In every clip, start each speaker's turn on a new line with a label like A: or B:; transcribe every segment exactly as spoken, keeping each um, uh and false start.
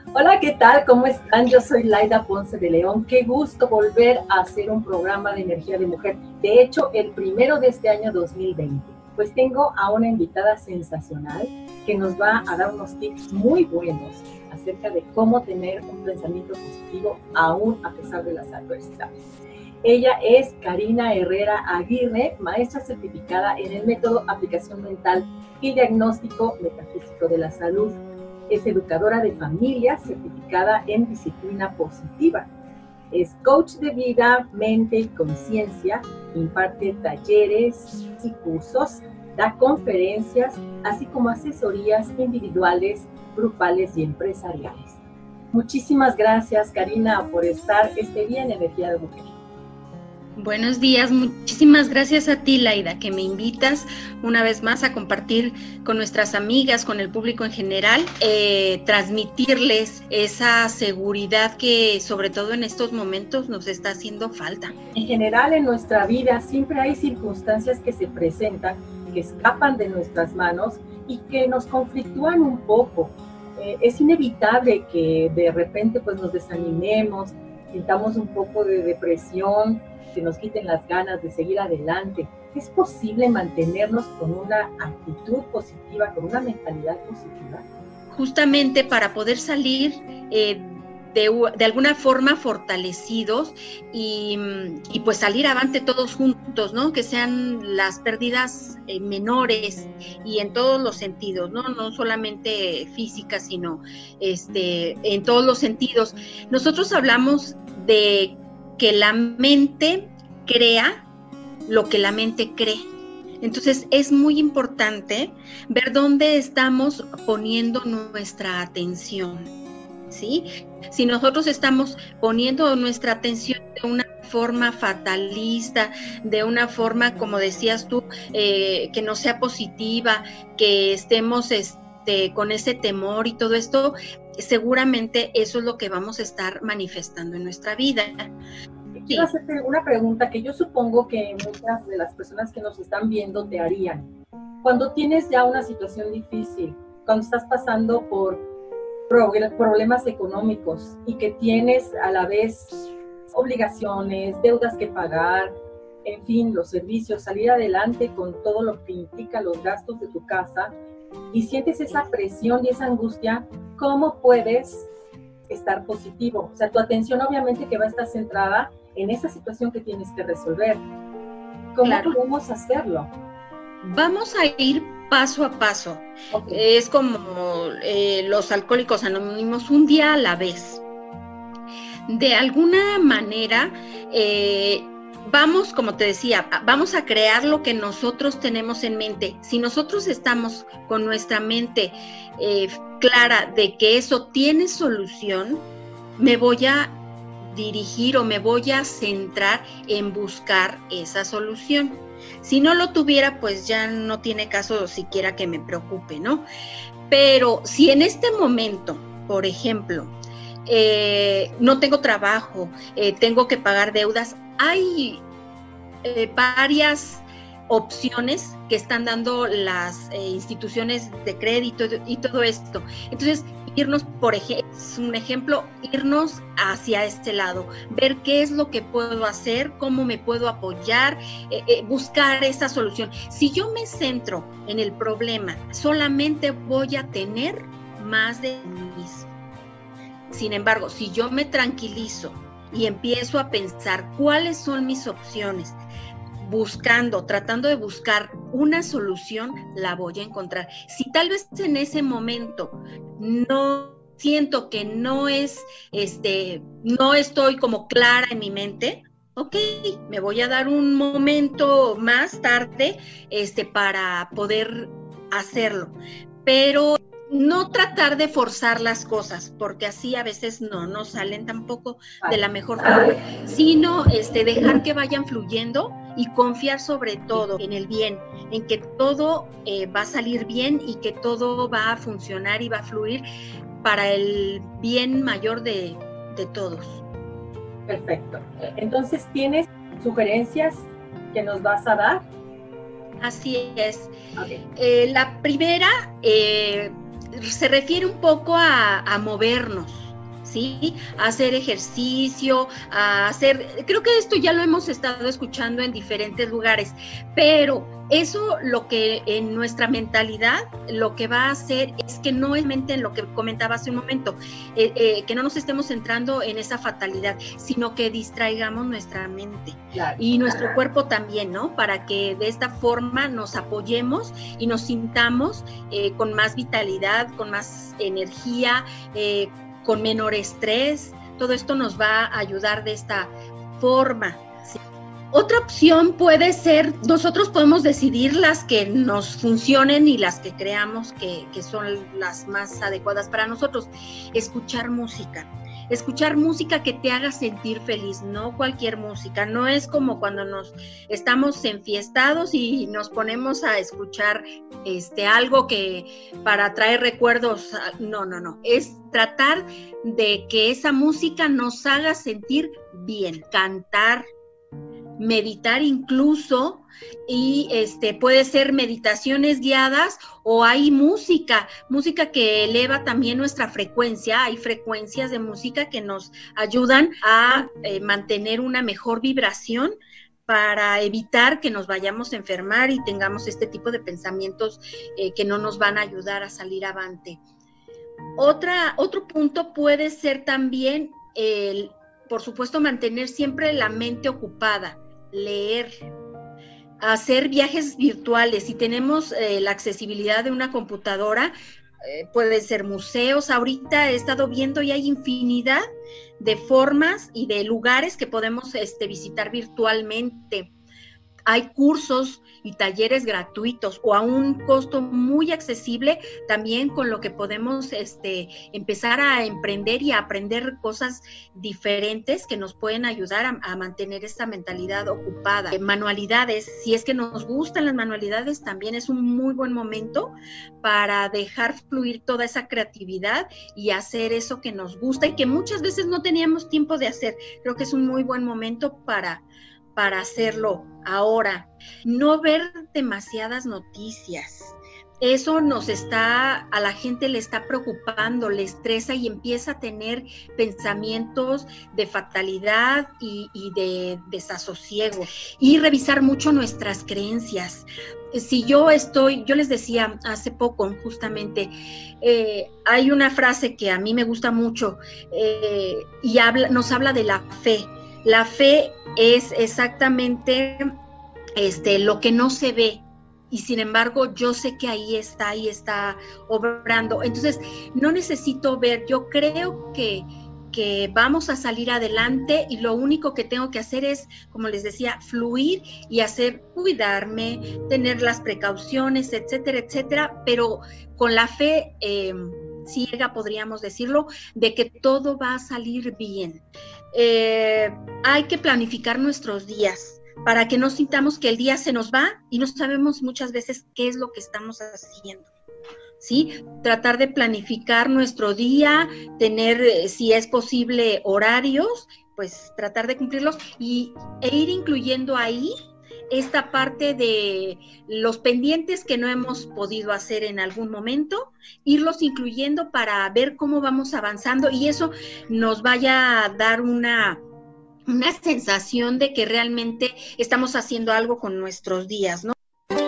A: Hola, ¿qué tal? ¿Cómo están? Yo soy Laida Ponce de León. Qué gusto volver a hacer un programa de energía de mujer. De hecho, el primero de este año dos mil veinte. Pues tengo a una invitada sensacional que nos va a dar unos tips muy buenos acerca de cómo tener un pensamiento positivo aún a pesar de las adversidades. Ella es Karina Herrera Aguirre, maestra certificada en el método Aplicación Mental y Diagnóstico Metafísico de la Salud. Es educadora de familia certificada en disciplina positiva. Es coach de vida, mente y conciencia. Imparte talleres y cursos, da conferencias, así como asesorías individuales, grupales y empresariales. Muchísimas gracias, Karina, por estar este día en Energía de Mujer.
B: Buenos días, muchísimas gracias a ti, Laida, que me invitas una vez más a compartir con nuestras amigas, con el público en general, eh, transmitirles esa seguridad que sobre todo en estos momentos nos está haciendo falta.
A: En general en nuestra vida siempre hay circunstancias que se presentan, que escapan de nuestras manos y que nos conflictúan un poco. Eh, es inevitable que de repente pues nos desanimemos, sintamos un poco de depresión, que nos quiten las ganas de seguir adelante. ¿Es posible mantenernos con una actitud positiva, con una mentalidad positiva?
B: Justamente para poder salir eh, de, de alguna forma fortalecidos y, y pues salir avante todos juntos, ¿no? Que sean las pérdidas eh, menores y en todos los sentidos, ¿no? No solamente físicas, sino este, en todos los sentidos. Nosotros hablamos de que la mente crea lo que la mente cree. Entonces es muy importante ver dónde estamos poniendo nuestra atención, ¿sí? Si nosotros estamos poniendo nuestra atención de una forma fatalista, de una forma, como decías tú, eh, que no sea positiva, que estemos este, con ese temor y todo esto, seguramente eso es lo que vamos a estar manifestando en nuestra vida.
A: Quiero hacerte una pregunta que yo supongo que muchas de las personas que nos están viendo te harían. Cuando tienes ya una situación difícil, cuando estás pasando por problemas económicos y que tienes a la vez obligaciones, deudas que pagar, en fin, los servicios, salir adelante con todo lo que implica los gastos de tu casa y sientes esa presión y esa angustia, ¿cómo puedes estar positivo? O sea, tu atención obviamente que va a estar centrada en esa situación que tienes que resolver. ¿Cómo claro. podemos hacerlo?
B: Vamos a ir paso a paso. Okay. Es como eh, los alcohólicos anónimos, un día a la vez. De alguna manera, eh, vamos, como te decía, vamos a crear lo que nosotros tenemos en mente. Si nosotros estamos con nuestra mente eh, clara de que eso tiene solución, me voy a dirigir o me voy a centrar en buscar esa solución. Si no lo tuviera, pues ya no tiene caso siquiera que me preocupe, ¿no? Pero si en este momento, por ejemplo, eh, no tengo trabajo, eh, tengo que pagar deudas, hay eh, varias opciones que están dando las eh, instituciones de crédito y todo esto. Entonces, irnos, por ejemplo, es un ejemplo, irnos hacia este lado, ver qué es lo que puedo hacer, cómo me puedo apoyar, eh, eh, buscar esa solución. Si yo me centro en el problema, solamente voy a tener más de mismo. Sin embargo, si yo me tranquilizo y empiezo a pensar cuáles son mis opciones, buscando, tratando de buscar una solución, la voy a encontrar. Si tal vez en ese momento no siento que no es, este, no estoy como clara en mi mente, ok, me voy a dar un momento más tarde, este, para poder hacerlo. Pero no tratar de forzar las cosas, porque así a veces no, no salen tampoco de la mejor forma, sino este, dejar que vayan fluyendo y confiar sobre todo en el bien, en que todo eh, va a salir bien y que todo va a funcionar y va a fluir para el bien mayor de, de todos.
A: Perfecto. Entonces, ¿tienes sugerencias que nos vas a dar?
B: Así es. Okay. Eh, la primera, eh, se refiere un poco a, a movernos, ¿sí? A hacer ejercicio, a hacer, creo que esto ya lo hemos estado escuchando en diferentes lugares, pero eso lo que en nuestra mentalidad lo que va a hacer es que no es mente en lo que comentaba hace un momento, eh, eh, que no nos estemos centrando en esa fatalidad, sino que distraigamos nuestra mente, claro, y nuestro claro. cuerpo también, ¿no? Para que de esta forma nos apoyemos y nos sintamos eh, con más vitalidad, con más energía, eh, con menor estrés. Todo esto nos va a ayudar de esta forma, ¿sí? Otra opción puede ser, nosotros podemos decidir las que nos funcionen y las que creamos que, que son las más adecuadas para nosotros. Escuchar música. Escuchar música que te haga sentir feliz, no cualquier música. No es como cuando nos estamos enfiestados y nos ponemos a escuchar este, algo que para traer recuerdos. No, no, no. Es tratar de que esa música nos haga sentir bien. Cantar, meditar incluso, y este puede ser meditaciones guiadas, o hay música, música que eleva también nuestra frecuencia. Hay frecuencias de música que nos ayudan a eh, mantener una mejor vibración para evitar que nos vayamos a enfermar y tengamos este tipo de pensamientos eh, que no nos van a ayudar a salir avante. Otra, otro punto puede ser también el, por supuesto, mantener siempre la mente ocupada. Leer, hacer viajes virtuales. Si tenemos eh, la accesibilidad de una computadora, eh, pueden ser museos. Ahorita he estado viendo y hay infinidad de formas y de lugares que podemos este, visitar virtualmente. Hay cursos y talleres gratuitos o a un costo muy accesible, también con lo que podemos este, empezar a emprender y a aprender cosas diferentes que nos pueden ayudar a, a mantener esta mentalidad ocupada. Manualidades, si es que nos gustan las manualidades, también es un muy buen momento para dejar fluir toda esa creatividad y hacer eso que nos gusta y que muchas veces no teníamos tiempo de hacer. Creo que es un muy buen momento para... para hacerlo ahora. No ver demasiadas noticias. Eso nos está, a la gente le está preocupando, le estresa y empieza a tener pensamientos de fatalidad y, y de desasosiego. Y revisar mucho nuestras creencias. Si yo estoy, yo les decía hace poco justamente, eh, hay una frase que a mí me gusta mucho eh, y habla, nos habla de la fe. La fe es exactamente este, lo que no se ve, y sin embargo yo sé que ahí está, ahí está obrando. Entonces no necesito ver, yo creo que, que vamos a salir adelante y lo único que tengo que hacer es, como les decía, fluir y hacer, cuidarme, tener las precauciones, etcétera, etcétera, pero con la fe eh, ciega, podríamos decirlo, de que todo va a salir bien. Eh, hay que planificar nuestros días para que no sintamos que el día se nos va y no sabemos muchas veces qué es lo que estamos haciendo, ¿sí? Tratar de planificar nuestro día, tener, si es posible, horarios, pues tratar de cumplirlos y, e ir incluyendo ahí esta parte de los pendientes que no hemos podido hacer en algún momento, irlos incluyendo para ver cómo vamos avanzando y eso nos vaya a dar una, una sensación de que realmente estamos haciendo algo con nuestros días, ¿no?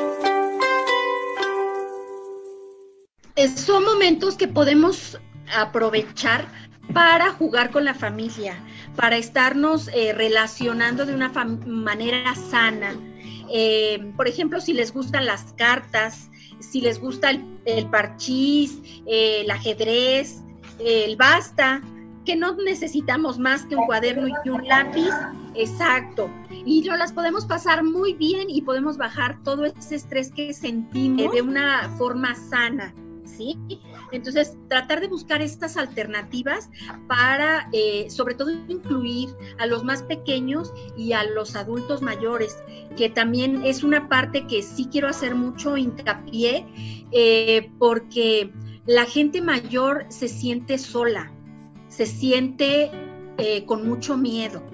B: Son momentos que podemos aprovechar para jugar con la familia, para estarnos eh, relacionando de una manera sana. Eh, por ejemplo, si les gustan las cartas, si les gusta el, el parchís, eh, el ajedrez, el basta, que no necesitamos más que un cuaderno y un lápiz, exacto, y no las podemos pasar muy bien y podemos bajar todo ese estrés que sentimos de una forma sana, ¿sí? Entonces, tratar de buscar estas alternativas para, eh, sobre todo, incluir a los más pequeños y a los adultos mayores, que también es una parte que sí quiero hacer mucho hincapié, eh, porque la gente mayor se siente sola, se siente eh, con mucho miedo.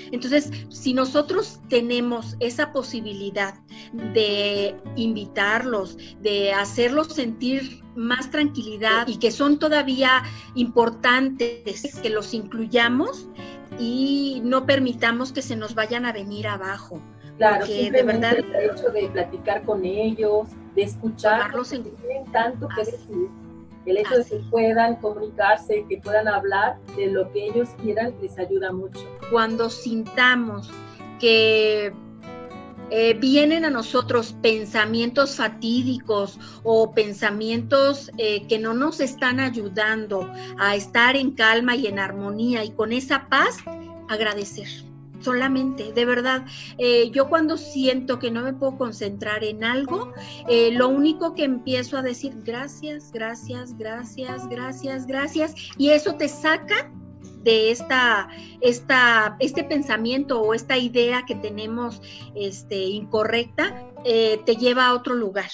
B: Entonces, si nosotros tenemos esa posibilidad de invitarlos, de hacerlos sentir más tranquilidad y que son todavía importantes, que los incluyamos y no permitamos que se nos vayan a venir abajo.
A: Claro, de verdad, el hecho de platicar con ellos, de escucharlos, en... tienen tanto que decir, el hecho Así. de que puedan comunicarse, que puedan hablar de lo que ellos quieran, les ayuda mucho.
B: Cuando sintamos que eh, vienen a nosotros pensamientos fatídicos o pensamientos eh, que no nos están ayudando a estar en calma y en armonía y con esa paz, agradecer. Solamente, de verdad, eh, yo cuando siento que no me puedo concentrar en algo, eh, lo único que empiezo a decir, gracias, gracias, gracias, gracias, gracias, y eso te saca de esta, esta, este pensamiento o esta idea que tenemos este, incorrecta, eh, te lleva a otro lugar.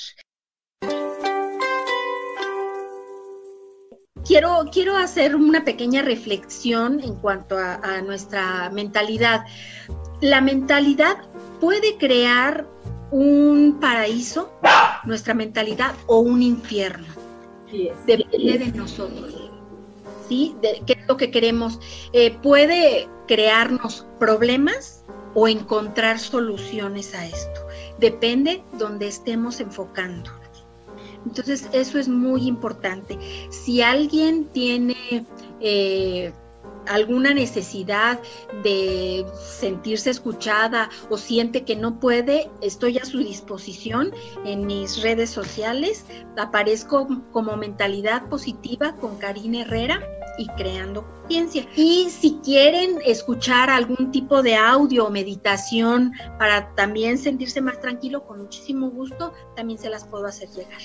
B: Quiero, quiero hacer una pequeña reflexión en cuanto a, a nuestra mentalidad. La mentalidad puede crear un paraíso, nuestra mentalidad, o un infierno.
A: Sí,
B: depende de nosotros. ¿Sí? De, ¿qué es lo que queremos? Eh, puede crearnos problemas o encontrar soluciones a esto. Depende donde estemos enfocando. Entonces, eso es muy importante. Si alguien tiene eh, alguna necesidad de sentirse escuchada o siente que no puede, estoy a su disposición en mis redes sociales. Aparezco como Mentalidad Positiva con Karina Herrera y Creando Conciencia. Y si quieren escuchar algún tipo de audio o meditación para también sentirse más tranquilo, con muchísimo gusto, también se las puedo hacer llegar.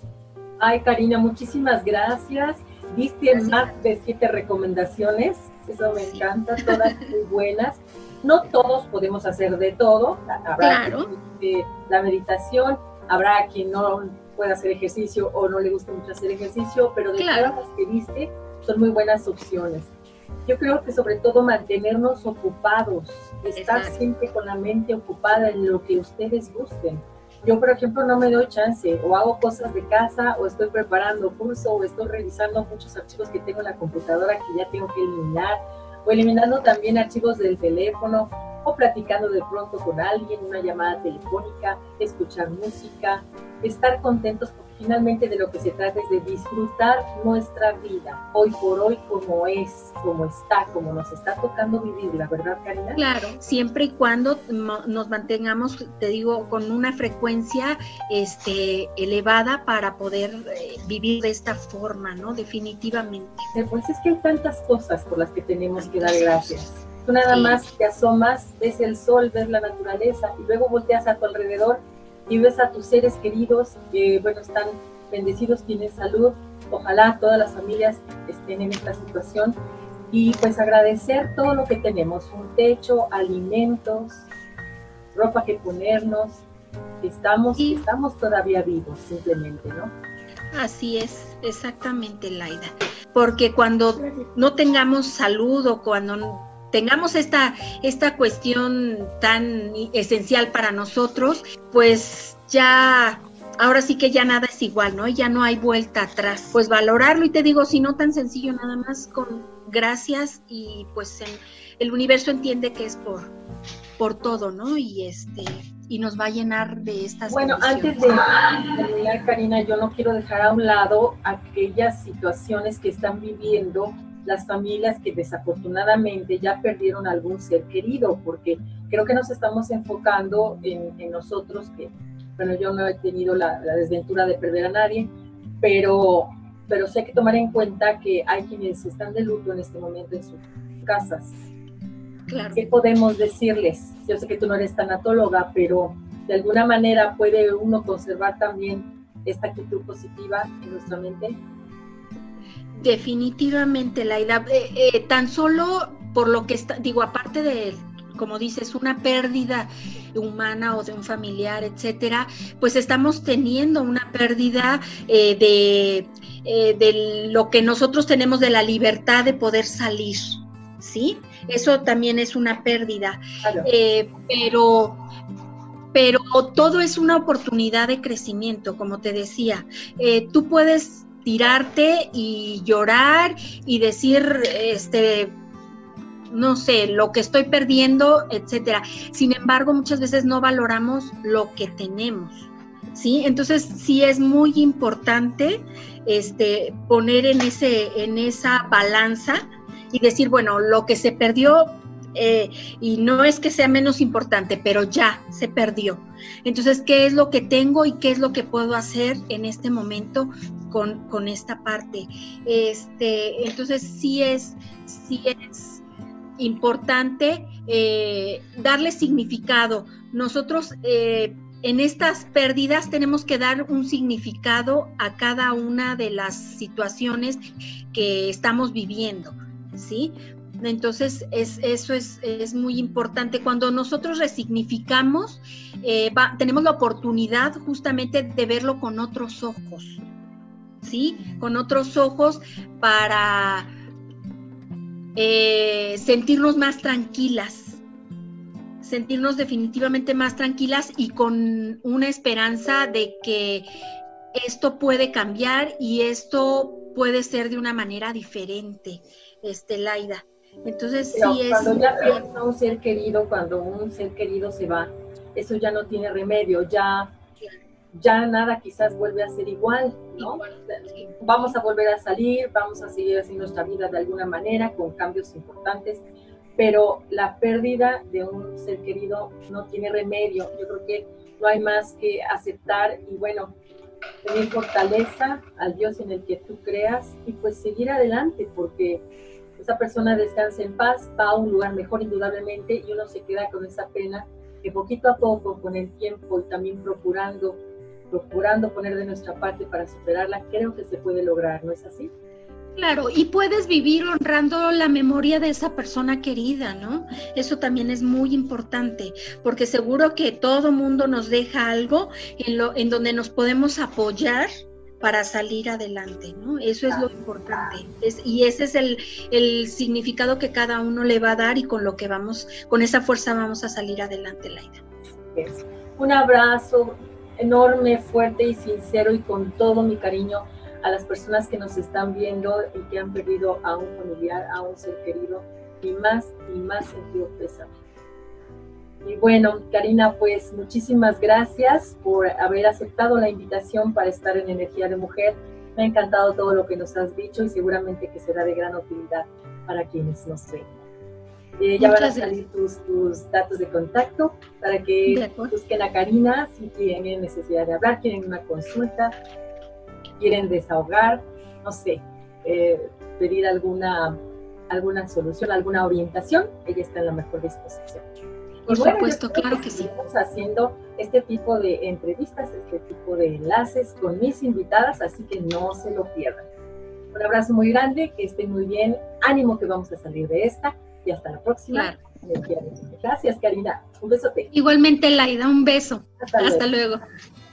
A: Ay, Karina, muchísimas gracias. Diste más de siete recomendaciones, eso me encanta, todas muy buenas. No todos podemos hacer de todo, habrá
B: claro.
A: quien, eh, la meditación, habrá quien no pueda hacer ejercicio o no le guste mucho hacer ejercicio, pero de
B: claro.
A: todas las que diste son muy buenas opciones. Yo creo que sobre todo mantenernos ocupados, estar
B: Exacto.
A: siempre con la mente ocupada en lo que ustedes gusten. Yo, por ejemplo, no me doy chance, o hago cosas de casa, o estoy preparando curso, o estoy revisando muchos archivos que tengo en la computadora que ya tengo que eliminar, o eliminando también archivos del teléfono, o platicando de pronto con alguien, una llamada telefónica, escuchar música, estar contentos, porque finalmente de lo que se trata es de disfrutar nuestra vida, hoy por hoy, como es, como está, como nos está tocando vivirla, ¿verdad, Karina?
B: Claro, siempre y cuando nos mantengamos, te digo, con una frecuencia este, elevada para poder eh, vivir de esta forma, ¿no? Definitivamente.
A: Pues es que hay tantas cosas por las que tenemos que dar gracias. Tú nada
B: Sí.
A: más te asomas, ves el sol, ves la naturaleza y luego volteas a tu alrededor y ves a tus seres queridos que, bueno, están bendecidos, tienen salud. Ojalá todas las familias estén en esta situación y pues agradecer todo lo que tenemos, un techo, alimentos, ropa que ponernos, que estamos,
B: Sí.
A: que estamos todavía vivos simplemente, ¿no?
B: Así es, exactamente, Laida. Porque cuando no tengamos salud o cuando tengamos esta, esta cuestión tan esencial para nosotros, pues ya, ahora sí que ya nada es igual, ¿no? Ya no hay vuelta atrás. Pues valorarlo, y te digo, si no tan sencillo, nada más con gracias, y pues en, el universo entiende que es por, por todo, ¿no? Y este y nos va a llenar de estas
A: Bueno, antes de terminar, Karina, yo no quiero dejar a un lado aquellas situaciones que están viviendo las familias que desafortunadamente ya perdieron algún ser querido, porque creo que nos estamos enfocando en, en nosotros, que, bueno, yo no he tenido la, la desventura de perder a nadie, pero, pero sí hay que tomar en cuenta que hay quienes están de luto en este momento en sus casas.
B: Claro.
A: ¿Qué podemos decirles? Yo sé que tú no eres tanatóloga, pero de alguna manera puede uno conservar también esta actitud positiva en nuestra mente.
B: Definitivamente, Laida, eh, eh, tan solo por lo que está, digo, aparte de, como dices, una pérdida humana o de un familiar, etcétera, pues estamos teniendo una pérdida eh, de, eh, de lo que nosotros tenemos, de la libertad de poder salir, ¿sí? Eso también es una pérdida.
A: Claro.
B: Eh, pero, pero todo es una oportunidad de crecimiento, como te decía. Eh, tú puedes tirarte y llorar y decir, este, no sé, lo que estoy perdiendo, etcétera. Sin embargo, muchas veces no valoramos lo que tenemos, ¿sí? Entonces, sí es muy importante este, poner en, ese, en esa balanza y decir, bueno, lo que se perdió, eh, y no es que sea menos importante, pero ya se perdió. Entonces, ¿qué es lo que tengo y qué es lo que puedo hacer en este momento con, con esta parte? Este, entonces, sí es, sí es importante eh, darle significado. Nosotros eh, en estas pérdidas tenemos que dar un significado a cada una de las situaciones que estamos viviendo, ¿sí? Entonces, es, eso es, es muy importante. Cuando nosotros resignificamos, eh, va, tenemos la oportunidad justamente de verlo con otros ojos, ¿sí? Con otros ojos para Eh, sentirnos más tranquilas, sentirnos definitivamente más tranquilas y con una esperanza de que esto puede cambiar y esto puede ser de una manera diferente, este, Laida. Entonces,
A: Pero
B: sí es...
A: cuando ya pierdes a un ser querido, cuando un ser querido se va, eso ya no tiene remedio, ya... ya nada quizás vuelve a ser igual, ¿no?
B: Igual, sí.
A: Vamos a volver a salir, vamos a seguir haciendo nuestra vida de alguna manera, con cambios importantes, pero la pérdida de un ser querido no tiene remedio. Yo creo que no hay más que aceptar y, bueno, tener fortaleza al Dios en el que tú creas y pues seguir adelante, porque esa persona descansa en paz, va a un lugar mejor indudablemente y uno se queda con esa pena que poquito a poco, con el tiempo y también procurando procurando poner de nuestra parte para superarla, creo que se puede lograr, ¿no es así?
B: Claro, y puedes vivir honrando la memoria de esa persona querida, ¿no? Eso también es muy importante, porque seguro que todo mundo nos deja algo en, lo, en donde nos podemos apoyar para salir adelante, ¿no? Eso es lo importante, es, y ese es el, el significado que cada uno le va a dar y con lo que vamos, con esa fuerza vamos a salir adelante, Laida.
A: Es. Un abrazo enorme, fuerte y sincero y con todo mi cariño a las personas que nos están viendo y que han perdido a un familiar, a un ser querido, y más y más sentido pésame. Y bueno, Karina, pues muchísimas gracias por haber aceptado la invitación para estar en Energía de Mujer. Me ha encantado todo lo que nos has dicho y seguramente que será de gran utilidad para quienes nos ven. Eh, ya van a salir tus, tus datos de contacto para que busquen a Karina si tienen necesidad de hablar, quieren una consulta, quieren desahogar, no sé, eh, pedir alguna, alguna solución, alguna orientación, ella está en la mejor disposición.
B: Por bueno, supuesto, claro que sí.
A: Estamos haciendo este tipo de entrevistas, este tipo de enlaces con mis invitadas, así que no se lo pierdan. Un abrazo muy grande, que estén muy bien, ánimo que vamos a salir de esta. Y hasta la próxima. Claro. Gracias, Karina. Un besote.
B: Igualmente, Laida, un beso.
A: Hasta luego.
B: Hasta luego.